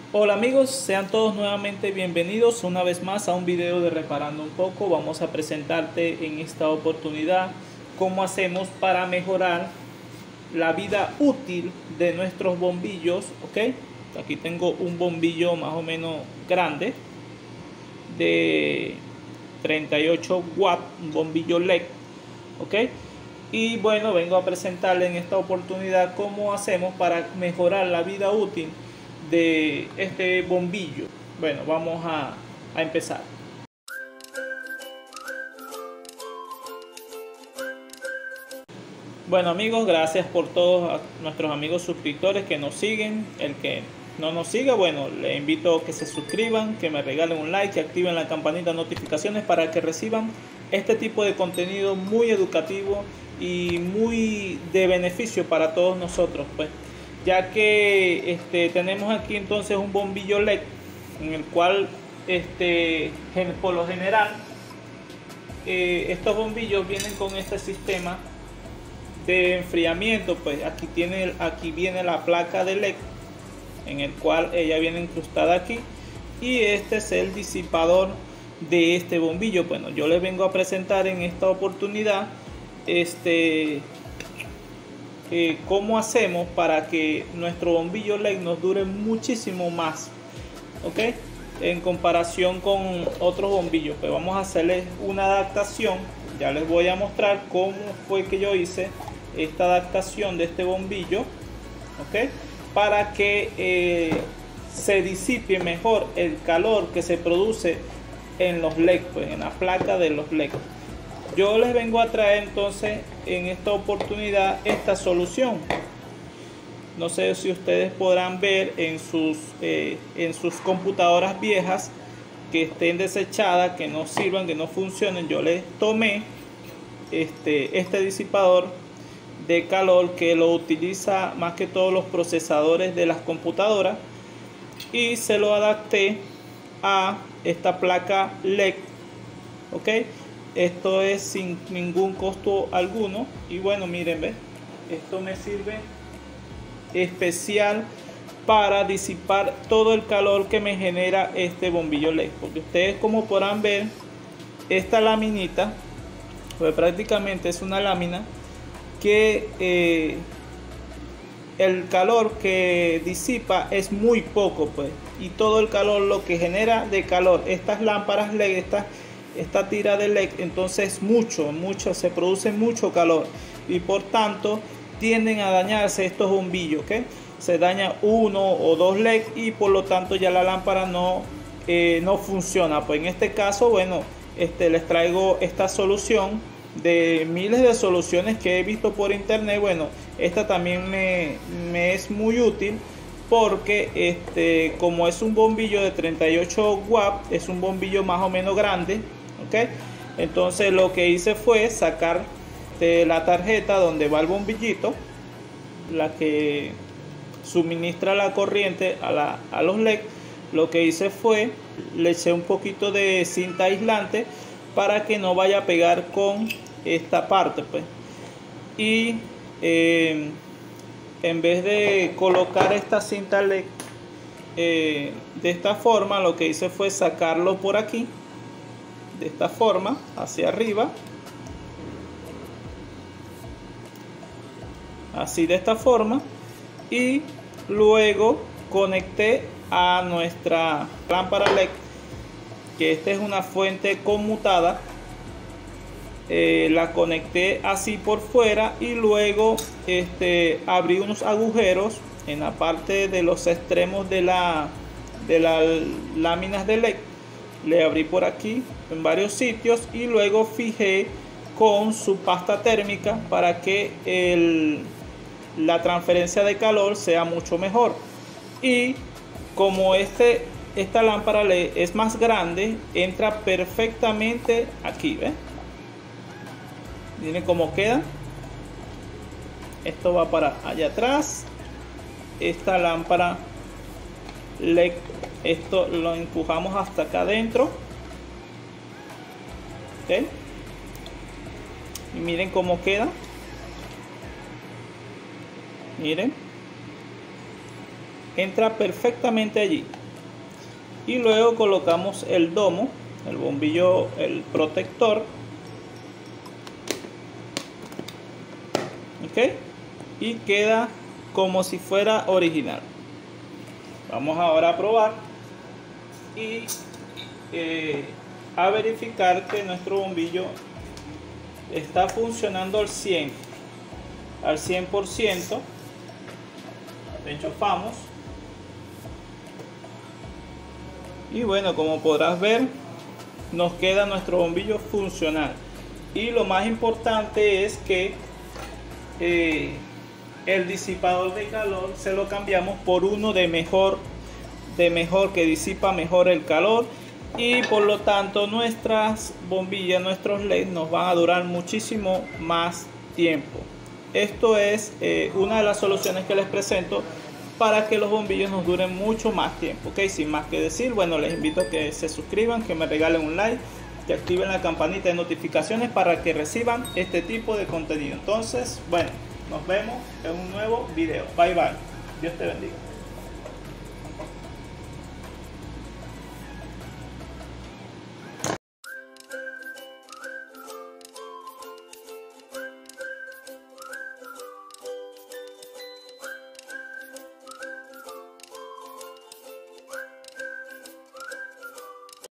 Hola amigos, sean todos nuevamente bienvenidos una vez más a un video de Reparando un poco. Vamos a presentarte en esta oportunidad cómo hacemos para mejorar la vida útil de nuestros bombillos, ¿ok? Aquí tengo un bombillo más o menos grande de 38 watts, un bombillo LED, ¿ok? Y bueno, vengo a presentarle en esta oportunidad cómo hacemos para mejorar la vida útil de este bombillo. Bueno, vamos a empezar. Bueno amigos, gracias por todos nuestros amigos suscriptores que nos siguen. El que no nos siga, bueno, le invito a que se suscriban, que me regalen un like, que activen la campanita de notificaciones para que reciban este tipo de contenido muy educativo y muy de beneficio para todos nosotros, pues, ya que tenemos aquí entonces un bombillo LED en el cual por lo general estos bombillos vienen con este sistema de enfriamiento. Pues aquí viene la placa de LED en el cual ella viene incrustada aquí, y este es el disipador de este bombillo. Bueno, yo les vengo a presentar en esta oportunidad cómo hacemos para que nuestro bombillo LED nos dure muchísimo más, ¿ok? En comparación con otros bombillos. Pues vamos a hacerles una adaptación. Ya les voy a mostrar cómo fue que yo hice esta adaptación de este bombillo, ¿ok? Para que se disipe mejor el calor que se produce en los LED, pues, en la placa de los LED. Yo les vengo a traer entonces en esta oportunidad esta solución. No sé si ustedes podrán ver en sus computadoras viejas que estén desechadas, que no sirvan, que no funcionen. Yo les tomé este disipador de calor que lo utiliza más que todos los procesadores de las computadoras, y se lo adapté a esta placa LED, ok. Esto es sin ningún costo alguno, y bueno, miren, ¿ves? Esto me sirve especial para disipar todo el calor que me genera este bombillo LED, porque ustedes, como podrán ver, esta laminita, pues prácticamente es una lámina que el calor que disipa es muy poco, pues, y todo el calor, lo que genera de calor estas lámparas LED, esta tira de LED, entonces mucho se produce mucho calor, y por tanto tienden a dañarse estos bombillos, ¿ok? Se daña uno o dos LED y por lo tanto ya la lámpara no funciona. Pues en este caso, bueno, les traigo esta solución de miles de soluciones que he visto por internet. Bueno, esta también me es muy útil, porque como es un bombillo de 38 watts, es un bombillo más o menos grande, ¿ok? Entonces lo que hice fue sacar de la tarjeta donde va el bombillito, la que suministra la corriente a los LED. Lo que hice fue le eché un poquito de cinta aislante para que no vaya a pegar con esta parte, pues, y en vez de colocar esta cinta LED de esta forma, lo que hice fue sacarlo por aquí de esta forma hacia arriba, así, de esta forma, y luego conecté a nuestra lámpara LED, que esta es una fuente conmutada. La conecté así por fuera, y luego abrí unos agujeros en la parte de los extremos de las láminas de LED. Le abrí por aquí en varios sitios, y luego fijé con su pasta térmica para que la transferencia de calor sea mucho mejor. Y como esta lámpara LED es más grande, entra perfectamente aquí, ¿ves? Miren cómo queda. Esto va para allá atrás. Esta lámpara LED, esto lo empujamos hasta acá adentro, ¿ok? Y miren cómo queda. Miren, entra perfectamente allí. y luego colocamos el domo, el bombillo, el protector, ok, y queda como si fuera original. Vamos ahora a probar y a verificar que nuestro bombillo está funcionando al 100%. Enchufamos y bueno, como podrás ver, nos queda nuestro bombillo funcional. Y lo más importante es que el disipador de calor se lo cambiamos por uno de mejor, que disipa mejor el calor, y por lo tanto nuestras bombillas, nuestros LED nos van a durar muchísimo más tiempo. Esto es una de las soluciones que les presento para que los bombillos nos duren mucho más tiempo. Ok, sin más que decir, bueno, les invito a que se suscriban, que me regalen un like, que activen la campanita de notificaciones para que reciban este tipo de contenido. Entonces, bueno, nos vemos en un nuevo video. Bye bye. Dios te bendiga.